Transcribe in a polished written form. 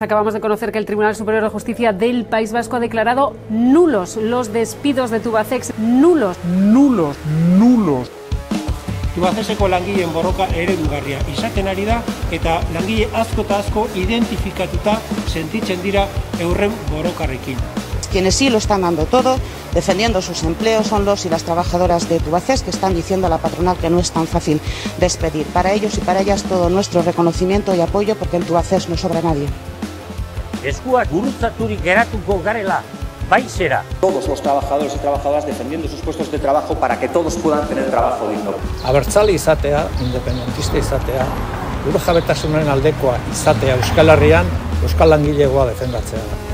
Acabamos de conocer que el Tribunal Superior de Justicia del País Vasco ha declarado nulos los despidos de Tubacex. Nulos. Tubacexeko langileen borroka eredugarria izaten ari da eta langile asko eta asko identifikatuta sentitzen dira eurren borrokarrekin. Quienes sí lo están dando todo, defendiendo sus empleos, son los y las trabajadoras de Tubacex, que están diciendo a la patronal que no es tan fácil despedir. Para ellos y para ellas todo nuestro reconocimiento y apoyo, porque en Tubacex no sobra nadie. Eskuak gurutzaturik geratuko garela, bai zera. Todos los trabajadores y trabajadoras defendiendo sus puestos de trabajo para que todos puedan tener trabajo digno. Abertzale izatea, independentista izatea, burujabetasunaren aldekoa izatea Euskal Herrian, Euskal langilegoa defendatzea.